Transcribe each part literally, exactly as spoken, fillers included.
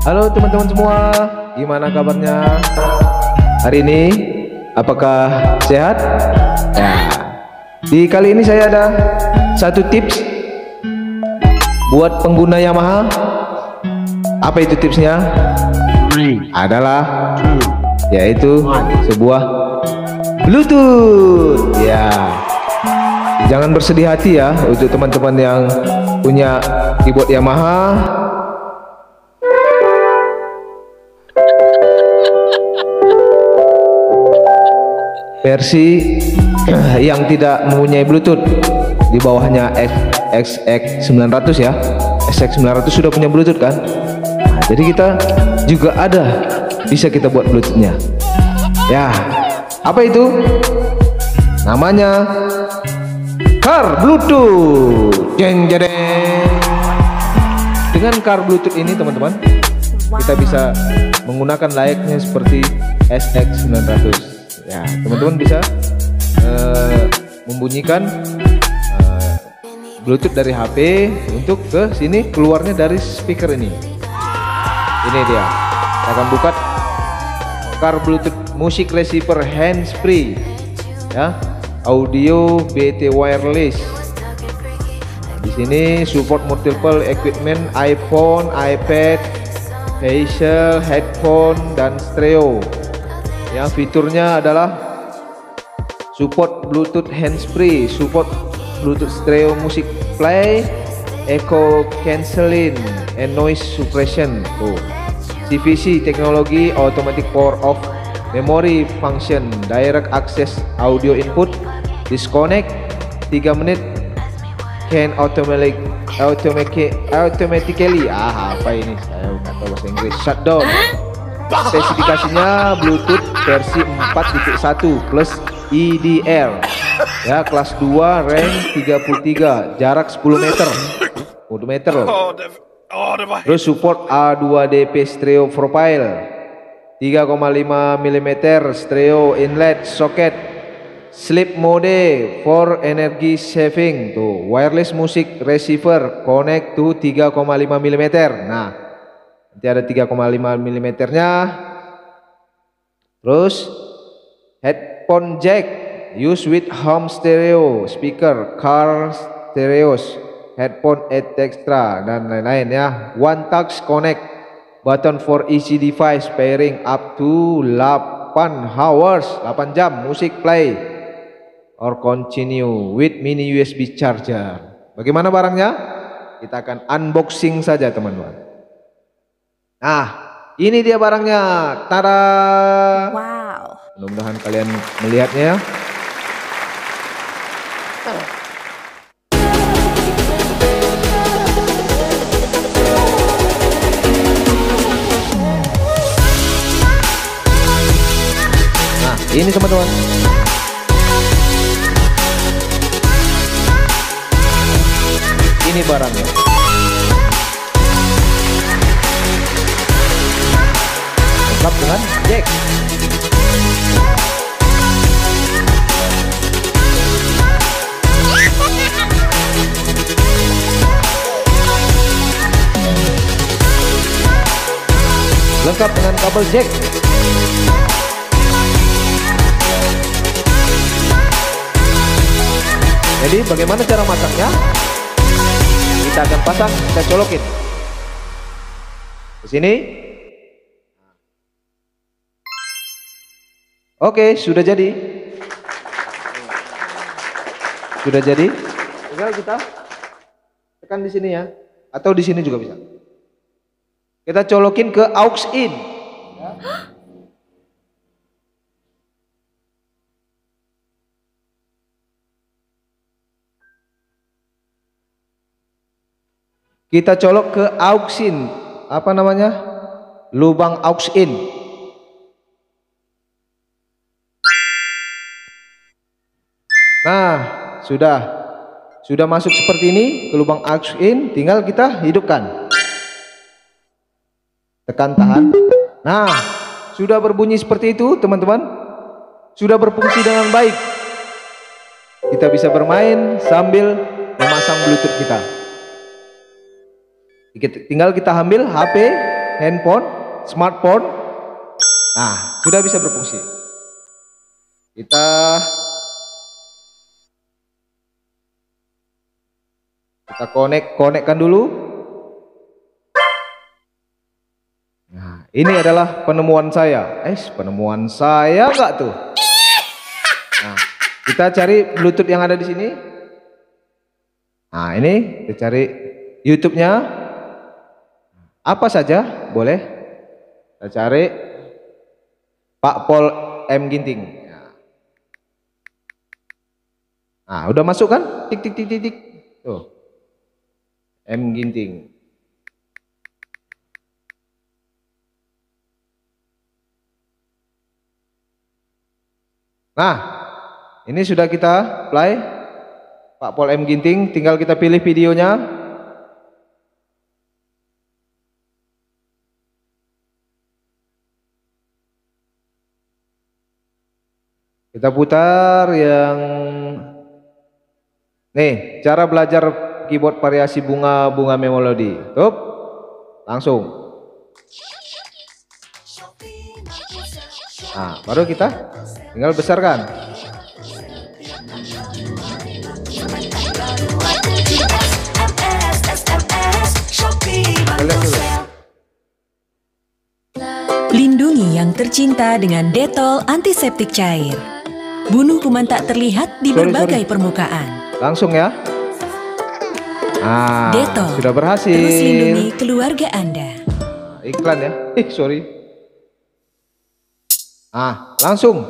Halo teman-teman semua, gimana kabarnya hari ini? Apakah sehat? Ya. Di kali ini saya ada satu tips buat pengguna Yamaha. Apa itu tipsnya? Adalah yaitu sebuah Bluetooth. Ya. Jangan bersedih hati ya untuk teman-teman yang punya keyboard Yamaha. Versi yang tidak mempunyai Bluetooth, di bawahnya X X sembilan ratus ya. X X sembilan ratus sudah punya Bluetooth kan? Nah, jadi kita juga ada, bisa kita buat Bluetoothnya. Ya, apa itu? Namanya Car Bluetooth. Jeng jeng. Dengan Car Bluetooth ini teman-teman, kita bisa menggunakan layaknya seperti S X sembilan ratus. Ya, teman-teman bisa uh, membunyikan uh, Bluetooth dari H P untuk ke sini, keluarnya dari speaker ini. Ini dia. Saya akan buka Car Bluetooth Music Receiver Hands-free. Ya, audio B T wireless. Di sini support multiple equipment, iPhone, iPad, facial, headphone, dan stereo. Ya, fiturnya adalah support Bluetooth hands-free, support Bluetooth stereo music play, echo cancelling, and noise suppression. Tuh. C V C teknologi, automatic power off, memory function, direct access audio input, disconnect tiga menit, can automatic automatic automatically ah apa ini saya nggak tahu bahasa Inggris, shutdown. Spesifikasinya Bluetooth versi empat titik satu plus E D R ya, kelas dua, range tiga puluh tiga, jarak sepuluh meter, sepuluh meter loh. Terus support A dua D P stereo profile, tiga koma lima milimeter stereo inlet socket, sleep mode for energy saving, tuh wireless music receiver connect to tiga koma lima milimeter. Nah, nanti ada tiga koma lima milimeternya. Terus headphone jack, use with home stereo speaker, car stereos, headphone et cetera dan lain-lain ya. One touch connect button for easy device pairing up to delapan hours, delapan jam music play or continue with mini U S B charger. Bagaimana barangnya? Kita akan unboxing saja teman-teman. Nah, ini dia barangnya. Tada. Wow. Mudah-mudahan kalian melihatnya. Nah, ini teman-teman. Ini barangnya. Lengkap dengan jack. Lengkap dengan kabel jack. Jadi bagaimana cara masangnya? Kita akan pasang, kita colokin ke sini. Oke, sudah jadi. Sudah jadi. Tinggal kita tekan di sini ya, atau di sini juga bisa. Kita colokin ke aux in. Ya. Kita colok ke aux in. Apa namanya? Lubang aux in. Nah, sudah sudah masuk seperti ini ke lubang aux in, tinggal kita hidupkan. Tekan tahan. Nah, sudah berbunyi seperti itu, teman-teman. Sudah berfungsi dengan baik. Kita bisa bermain sambil memasang Bluetooth kita. Tinggal kita ambil H P, handphone, smartphone. Nah, sudah bisa berfungsi. Kita kita connect, connectkan dulu. Nah, ini adalah penemuan saya. Eh, penemuan saya enggak tuh? Nah, kita cari Bluetooth yang ada di sini. Nah, ini kita cari YouTube-nya. Apa saja boleh. Kita cari Pak Pol M Ginting. Nah, udah masuk kan? Tik tik tik tik tik. Tuh. M Ginting. Nah, ini sudah kita play Pak Pol M Ginting, tinggal kita pilih videonya. Kita putar yang nih, cara belajar keyboard variasi bunga-bunga melodi. Tuh, langsung. Nah, baru kita tinggal besarkan. Lihat dulu. Lindungi yang tercinta dengan Dettol antiseptik cair. Bunuh kuman tak terlihat di Sorry, berbagai sorry. permukaan. Langsung ya. Nah, Dettol, sudah berhasil. terus lindungi keluarga Anda. Iklan ya. Eh, sorry. Ah, langsung.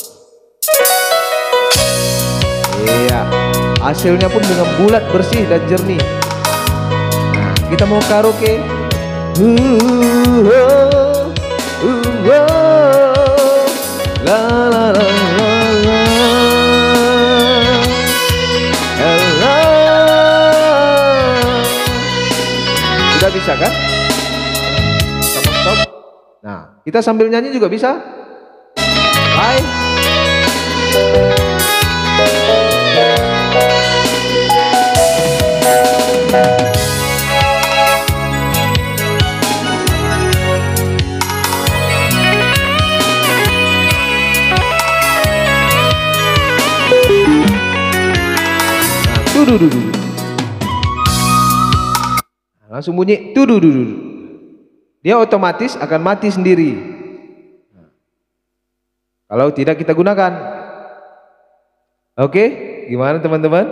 Iya. Hasilnya pun dengan bulat, bersih dan jernih. Nah, kita mau karaoke. Uh, uh, uh, uh, la la la la la. La. Sudah bisa kan? Stop, stop. Nah, kita sambil nyanyi juga bisa. Bye. Tudududu. Langsung bunyi tudududu. Dia otomatis akan mati sendiri. Kalau tidak kita gunakan. Oke, gimana teman-teman?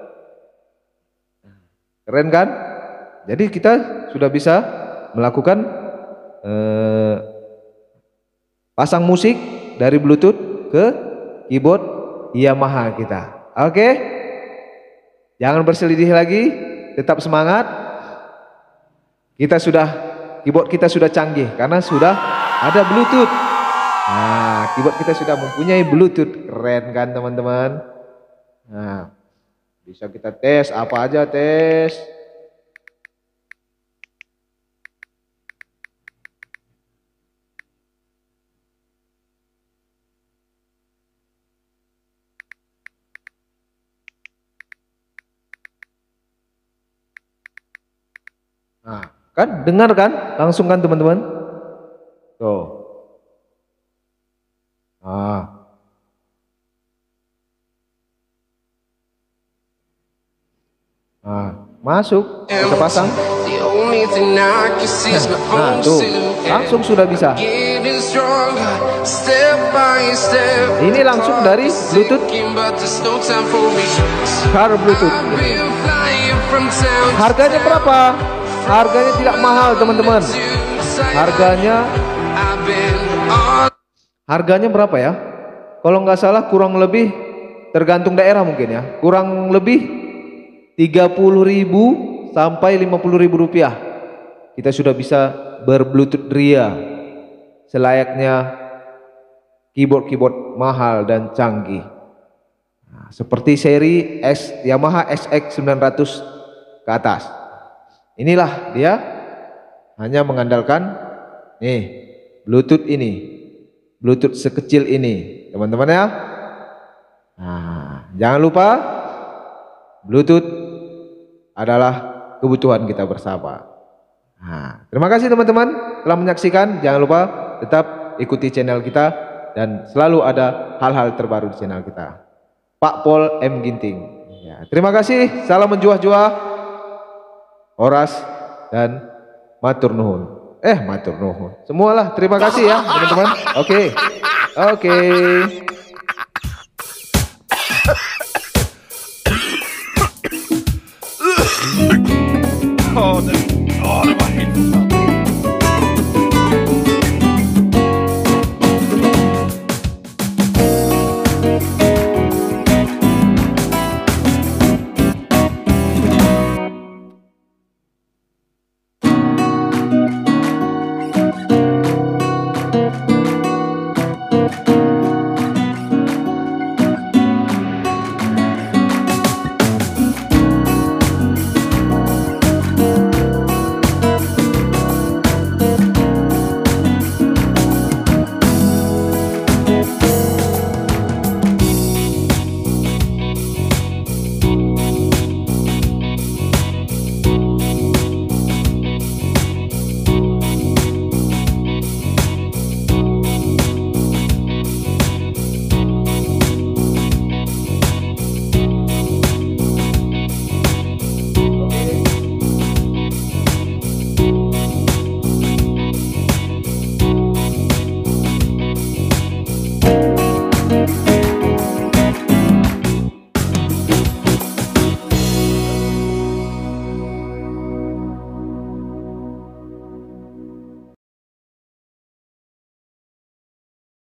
Keren kan? Jadi kita sudah bisa melakukan eh, pasang musik dari Bluetooth ke keyboard Yamaha kita. Oke? Jangan berselidih lagi, tetap semangat. Kita sudah, keyboard kita sudah canggih karena sudah ada Bluetooth. Nah, keyboard kita sudah mempunyai Bluetooth. Keren kan teman-teman? Nah, bisa kita tes apa aja tes. Nah, kan dengar kan? Langsung kan teman-teman? Tuh. Ah. Ah, masuk, kita pasang. Nah, tuh, langsung sudah bisa. Ini langsung dari Bluetooth, car Bluetooth. Harganya berapa? Harganya tidak mahal teman-teman. Harganya Harganya berapa ya? Kalau nggak salah kurang lebih, tergantung daerah mungkin ya, kurang lebih tiga puluh ribu sampai lima puluh ribu rupiah. Kita sudah bisa berbluetooth ria selayaknya keyboard-keyboard mahal dan canggih. Nah, seperti seri S Yamaha S X sembilan ratus ke atas. Inilah dia, hanya mengandalkan nih Bluetooth ini, Bluetooth sekecil ini, teman-teman ya. Nah, jangan lupa Bluetooth adalah kebutuhan kita bersama. Nah, terima kasih teman-teman telah menyaksikan. Jangan lupa tetap ikuti channel kita dan selalu ada hal-hal terbaru di channel kita. Pak Pol M Ginting. Ya, terima kasih. Salam menjuah-juah. Horas dan matur nuhun. Eh, matur nuhun. Semualah. Terima kasih ya teman-teman. Oke. Oke. Oh, that, oh, that was